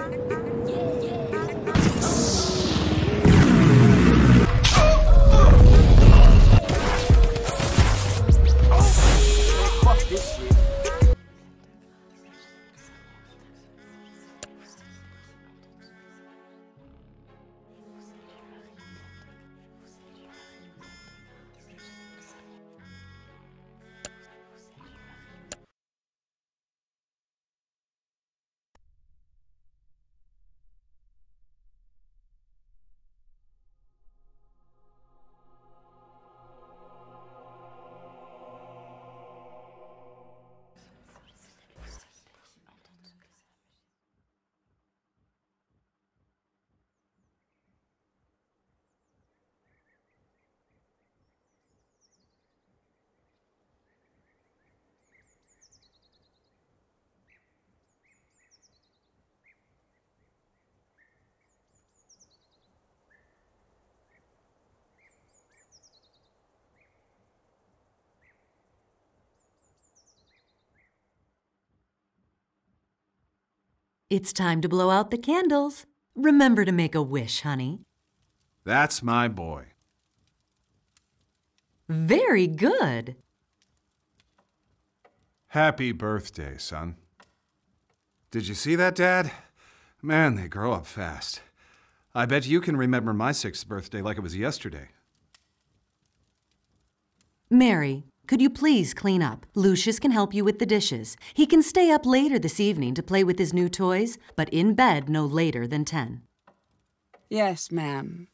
Fuck this shit. It's time to blow out the candles. Remember to make a wish, honey. That's my boy. Very good. Happy birthday, son. Did you see that, Dad? Man, they grow up fast. I bet you can remember my 6th birthday like it was yesterday. Mary, could you please clean up? Lucius can help you with the dishes. He can stay up later this evening to play with his new toys, but in bed no later than 10. Yes, ma'am.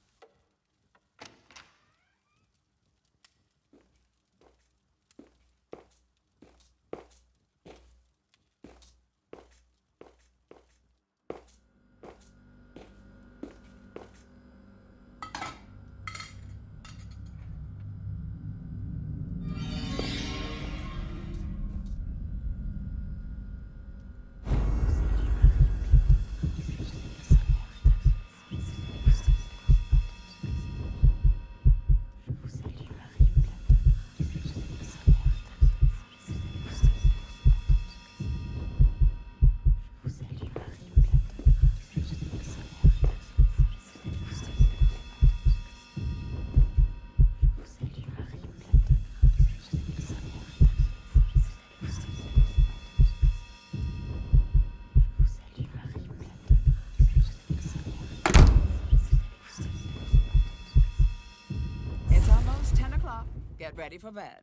Get ready for bed.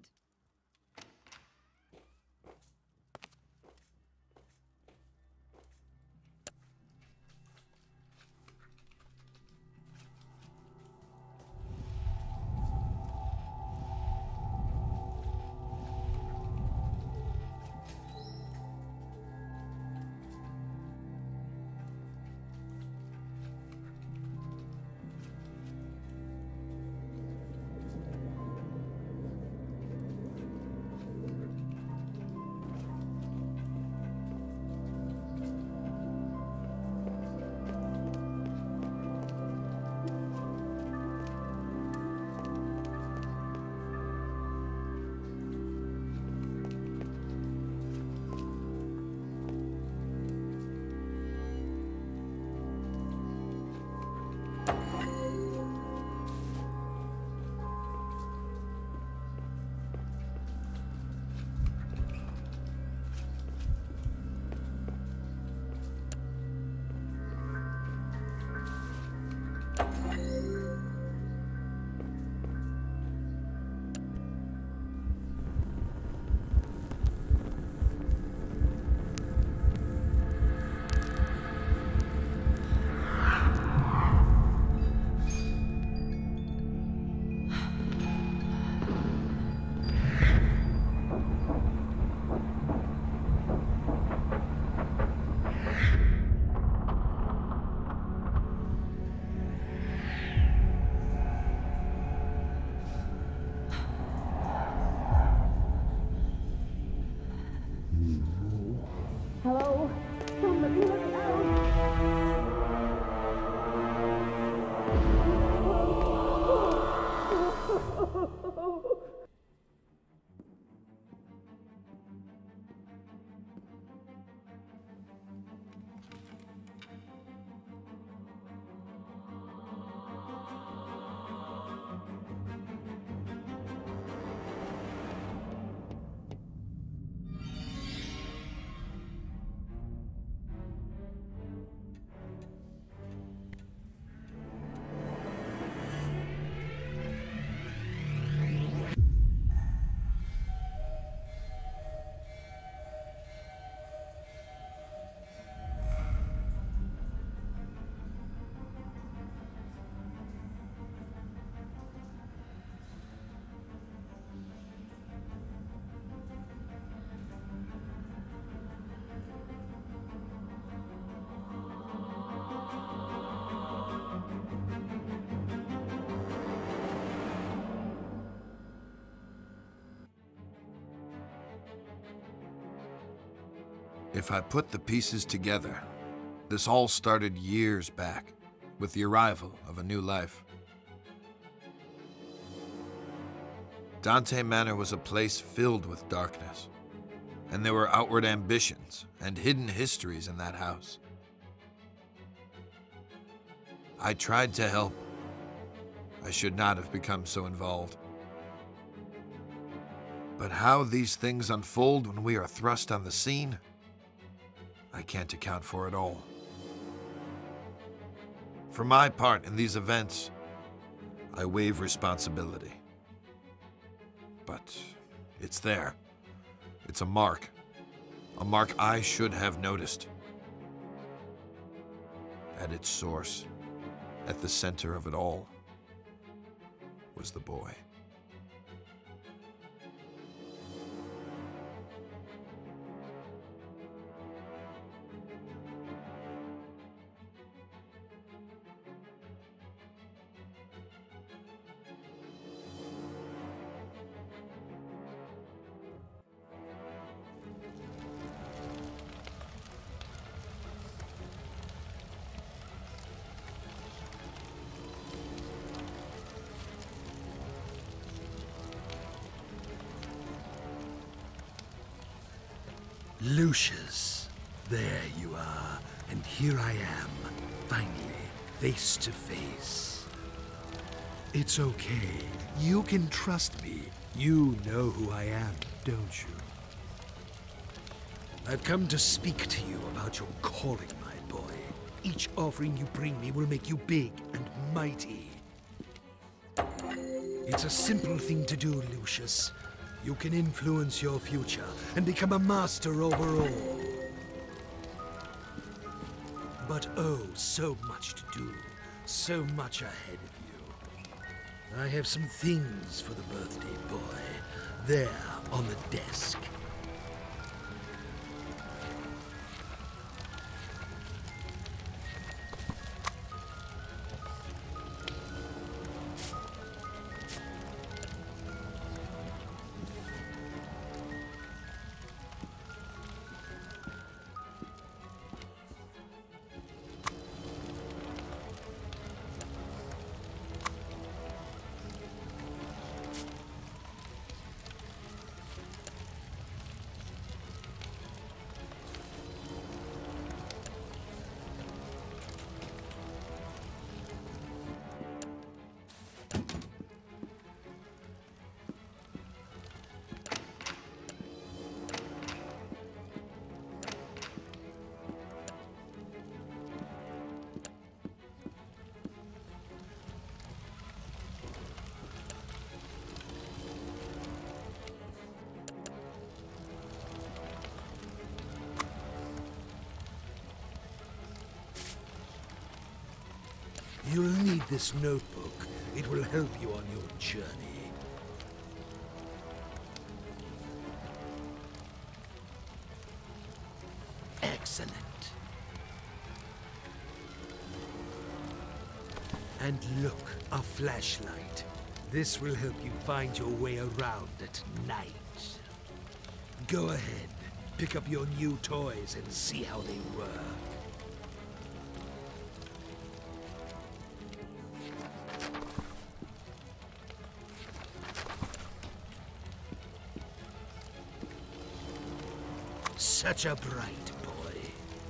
If I put the pieces together, this all started years back, with the arrival of a new life. Dante Manor was a place filled with darkness, and there were outward ambitions and hidden histories in that house. I tried to help. I should not have become so involved. But how these things unfold when we are thrust on the scene, I can't account for it all. For my part in these events, I waive responsibility. But it's there. It's a mark I should have noticed. At its source, at the center of it all, was the boy. Lucius, there you are, and here I am, finally, face to face. It's okay. You can trust me. You know who I am, don't you? I've come to speak to you about your calling, my boy. Each offering you bring me will make you big and mighty. It's a simple thing to do, Lucius. You can influence your future and become a master over all. But oh, so much to do. So much ahead of you. I have some things for the birthday boy. There, on the desk. You'll need this notebook. It will help you on your journey. Excellent. And look, a flashlight. This will help you find your way around at night. Go ahead, pick up your new toys and see how they work. Such a bright boy.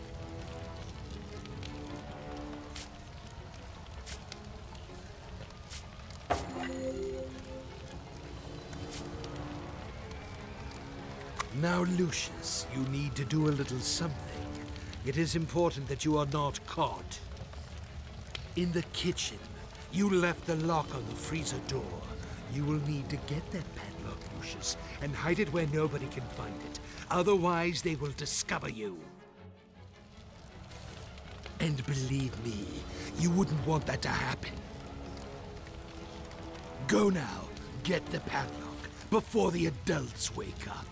Now, Lucius, you need to do a little something. It is important that you are not caught. In the kitchen, you left the lock on the freezer door. You will need to get that padlock, Lucius, and hide it where nobody can find it. Otherwise, they will discover you. And believe me, you wouldn't want that to happen. Go now, get the padlock, before the adults wake up.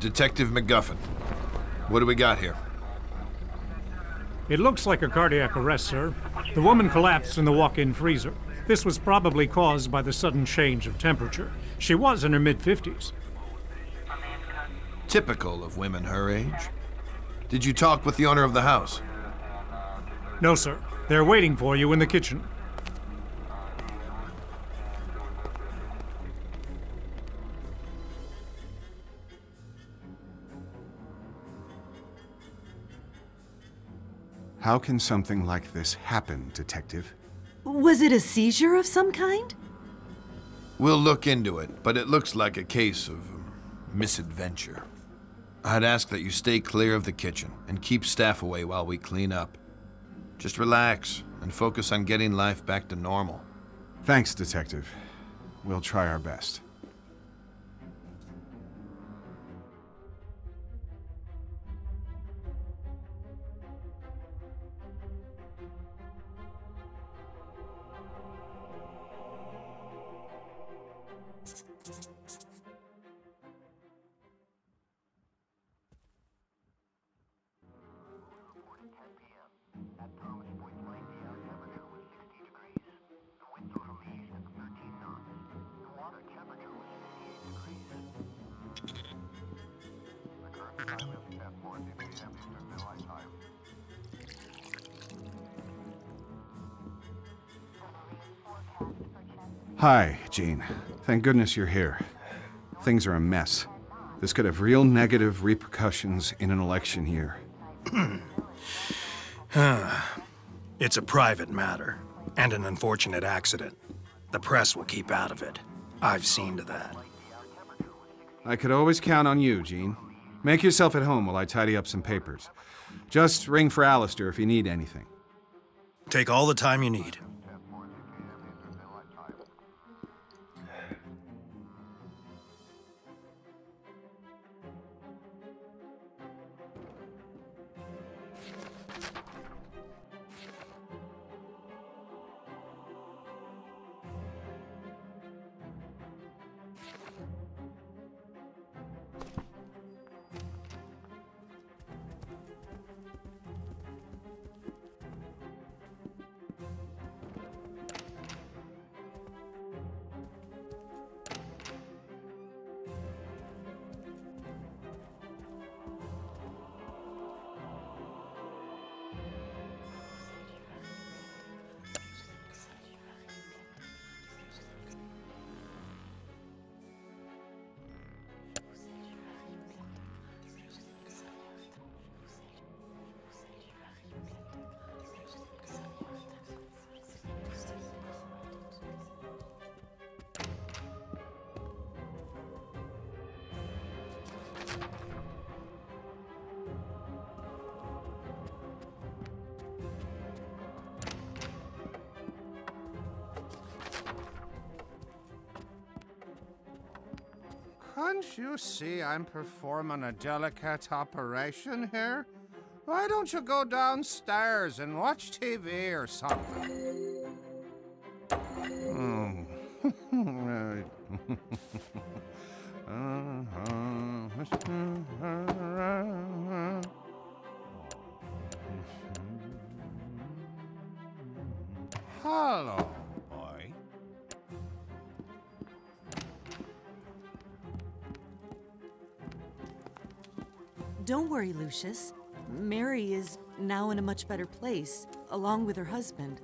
Detective McGuffin, what do we got here? It looks like a cardiac arrest, sir. The woman collapsed in the walk-in freezer. This was probably caused by the sudden change of temperature. She was in her mid-50s. Typical of women her age. Did you talk with the owner of the house? No, sir. They're waiting for you in the kitchen. How can something like this happen, Detective? Was it a seizure of some kind? We'll look into it, but it looks like a case of misadventure. I'd ask that you stay clear of the kitchen and keep staff away while we clean up. Just relax and focus on getting life back to normal. Thanks, Detective. We'll try our best. Hi, Jean. Thank goodness you're here. Things are a mess. This could have real negative repercussions in an election year. It's a private matter, and an unfortunate accident. The press will keep out of it. I've seen to that. I could always count on you, Jean. Make yourself at home while I tidy up some papers. Just ring for Alistair if you need anything. Take all the time you need. Can't you see I'm performing a delicate operation here? Why don't you go downstairs and watch TV or something? Hello, boy. Don't worry, Lucius. Mary is now in a much better place, along with her husband.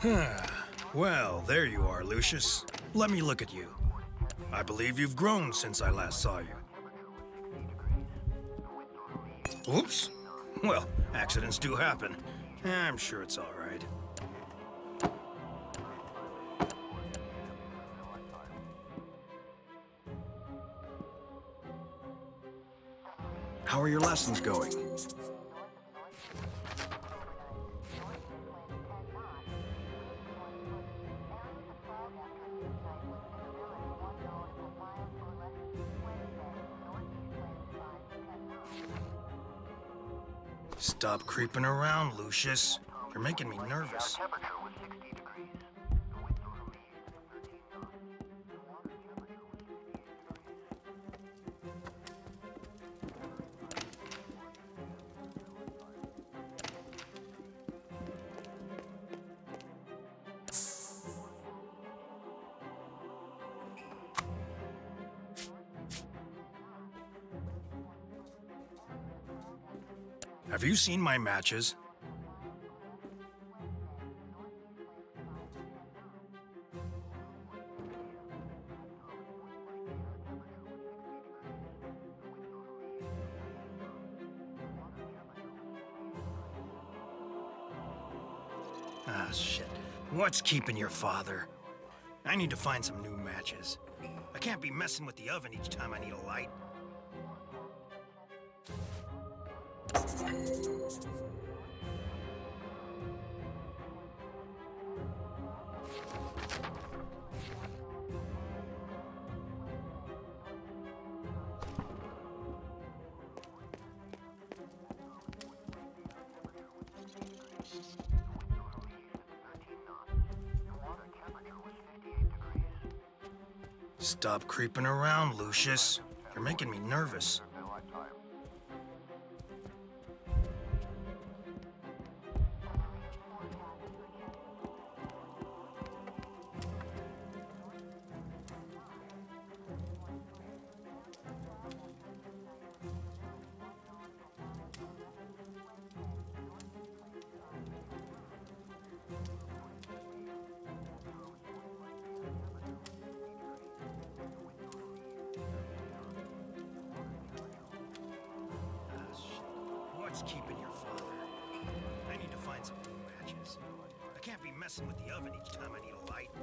Well, there you are, Lucius. Let me look at you. I believe you've grown since I last saw you. Oops. Well, accidents do happen. I'm sure it's all right. How are your lessons going? Stop creeping around, Lucius. You're making me nervous. Have you seen my matches? Ah, shit. What's keeping your father? I need to find some new matches. I can't be messing with the oven each time I need a light. Stop creeping around, Lucius. You're making me nervous. What's keeping your father? I need to find some new matches. I can't be messing with the oven each time I need a light.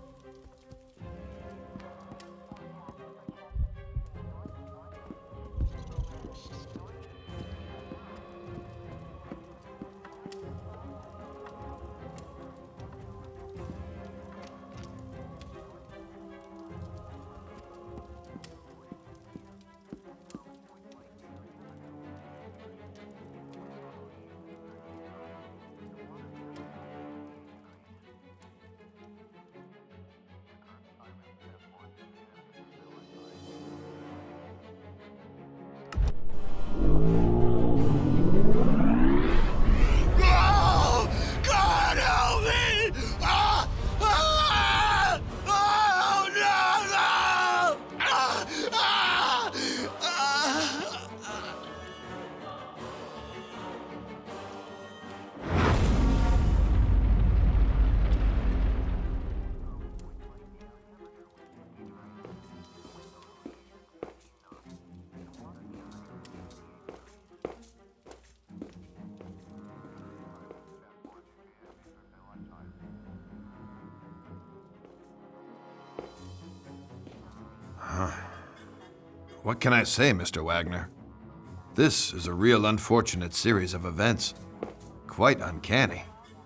What can I say, Mr. Wagner? This is a real unfortunate series of events. Quite uncanny.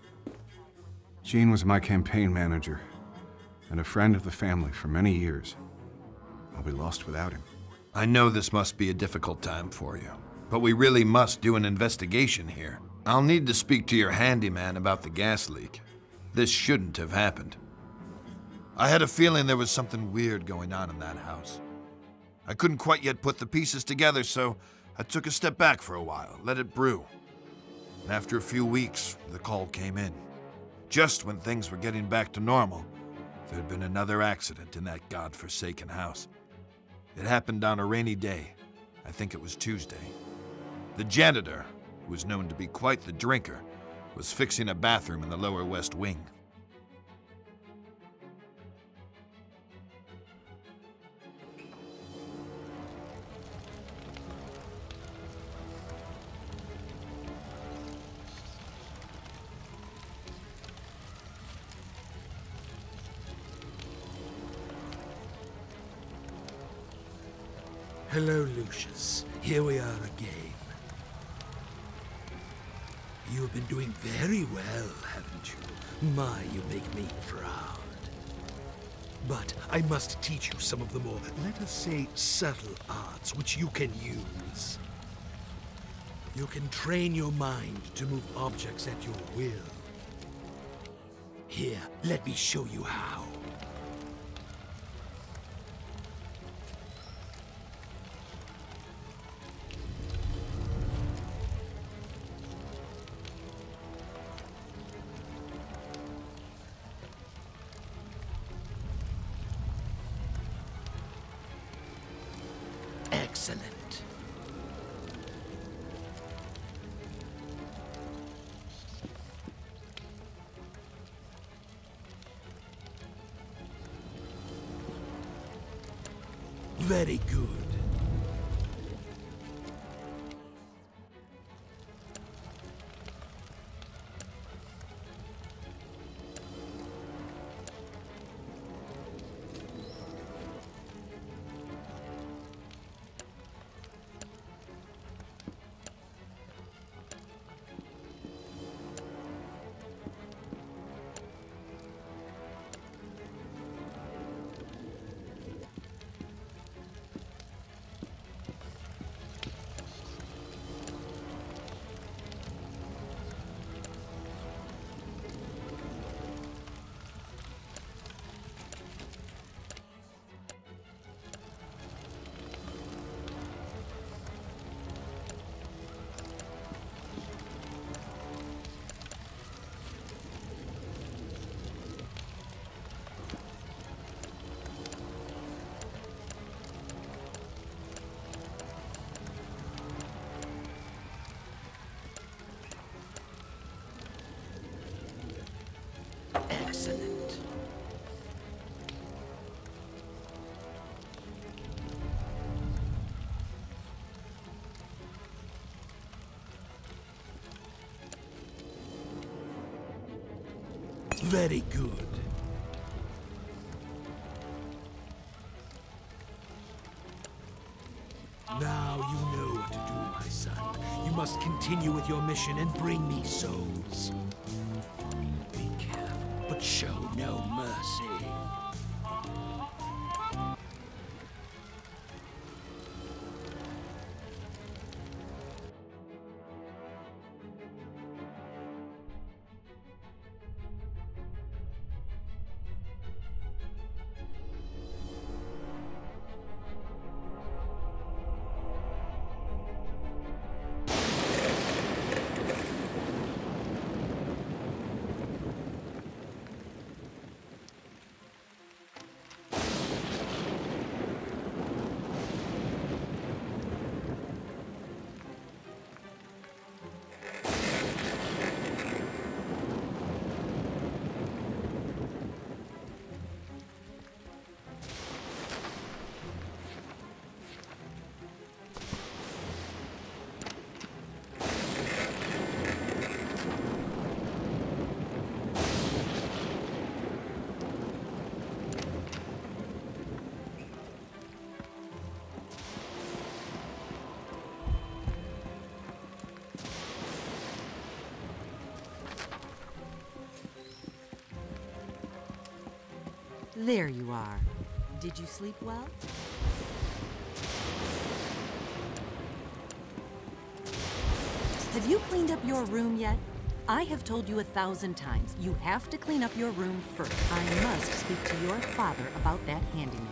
Gene was my campaign manager and a friend of the family for many years. I'll be lost without him. I know this must be a difficult time for you, but we really must do an investigation here. I'll need to speak to your handyman about the gas leak. This shouldn't have happened. I had a feeling there was something weird going on in that house. I couldn't quite yet put the pieces together, so I took a step back for a while, let it brew. And after a few weeks, the call came in. Just when things were getting back to normal, there had been another accident in that godforsaken house. It happened on a rainy day. I think it was Tuesday. The janitor, who was known to be quite the drinker, was fixing a bathroom in the lower west wing. Hello, Lucius. Here we are again. You have been doing very well, haven't you? My, you make me proud. But I must teach you some of the more, let us say, subtle arts which you can use. You can train your mind to move objects at your will. Here, let me show you how. Excellent. Very good. Excellent. Very good. Now you know what to do, my son. You must continue with your mission and bring me souls. Be careful, but show no mercy. There you are. Did you sleep well? Have you cleaned up your room yet? I have told you 1,000 times, you have to clean up your room first. I must speak to your father about that handyman.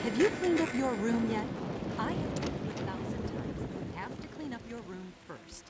Have you cleaned up your room yet? I have told you 1,000 times. You have to clean up your room first.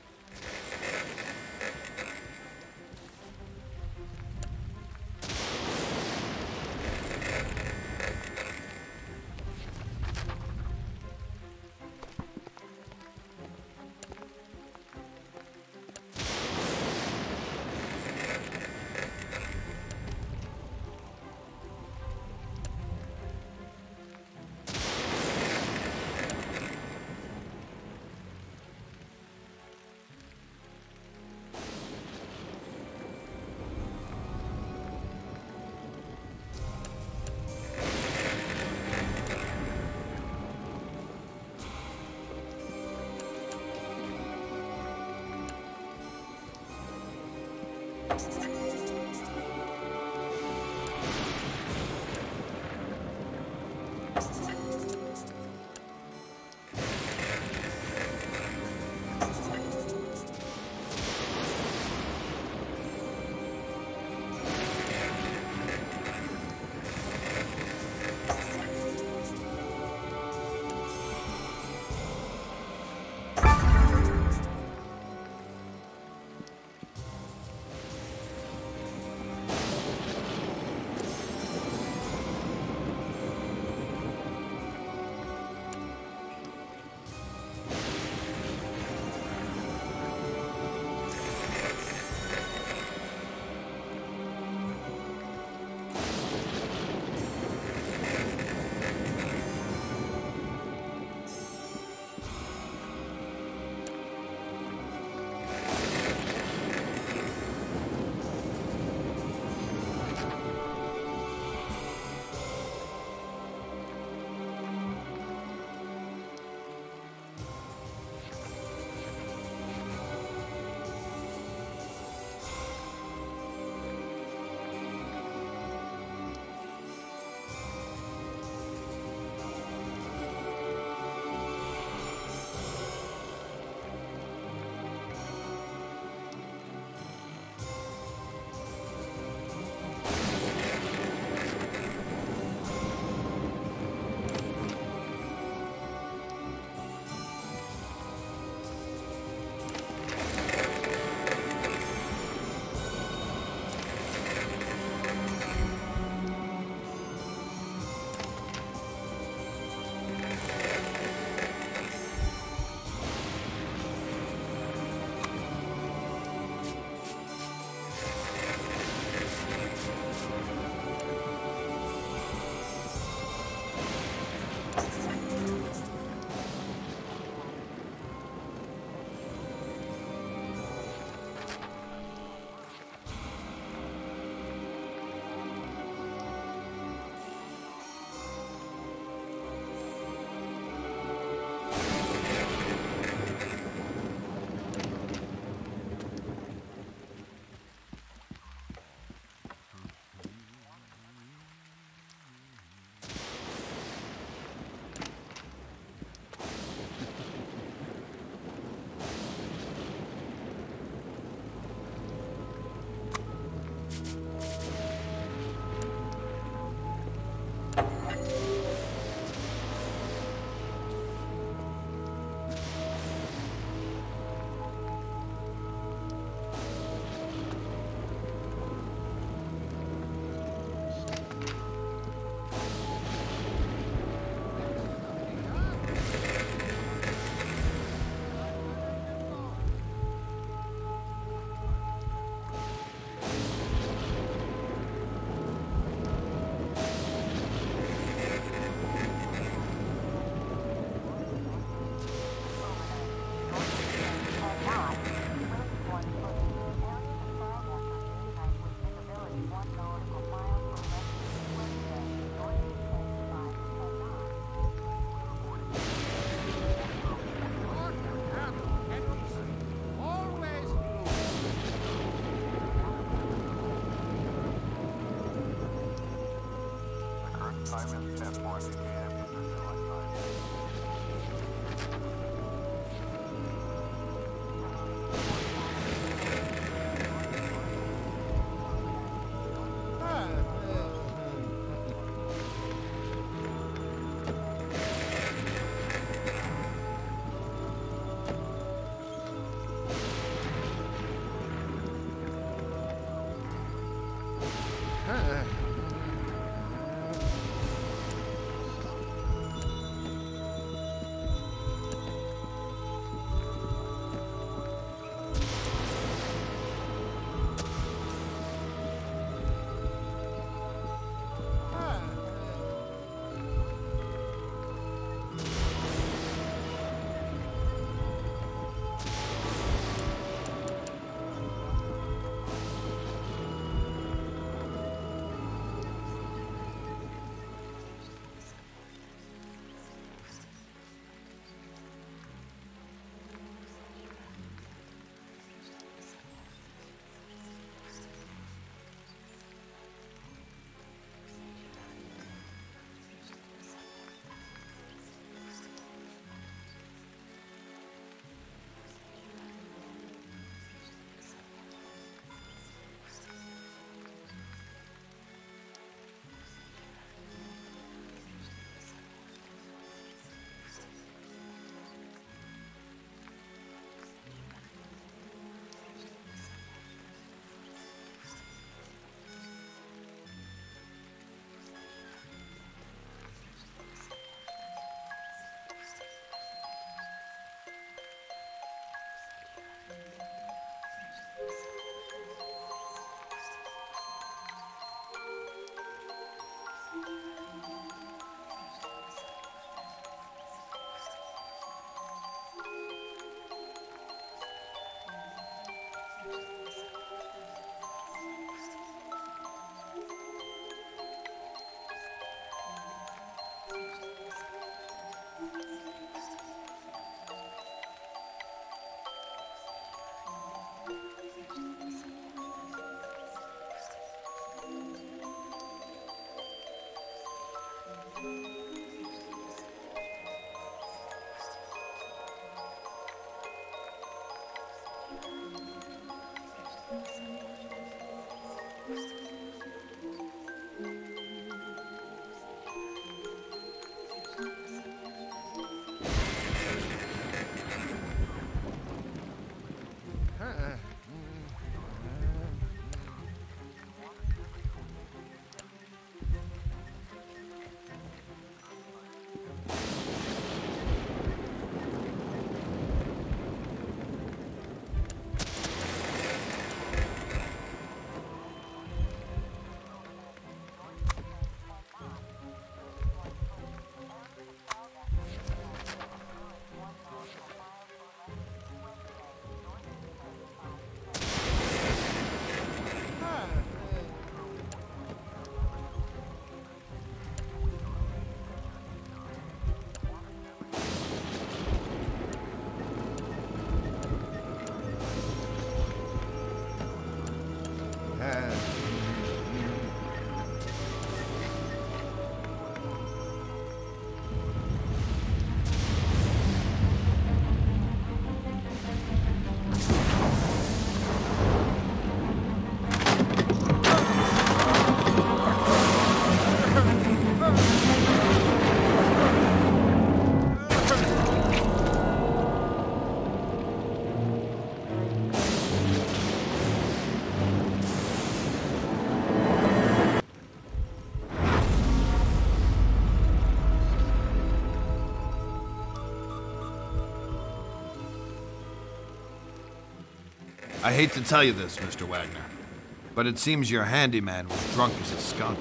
I hate to tell you this, Mr. Wagner, but it seems your handyman was drunk as a skunk.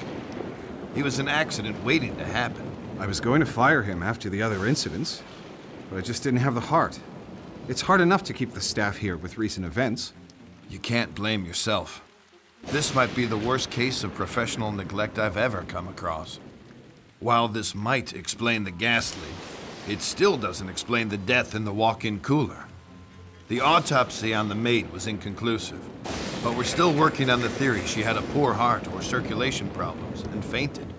He was an accident waiting to happen. I was going to fire him after the other incidents, but I just didn't have the heart. It's hard enough to keep the staff here with recent events. You can't blame yourself. This might be the worst case of professional neglect I've ever come across. While this might explain the gas leak, it still doesn't explain the death in the walk-in cooler. The autopsy on the maid was inconclusive, but we're still working on the theory she had a poor heart or circulation problems and fainted.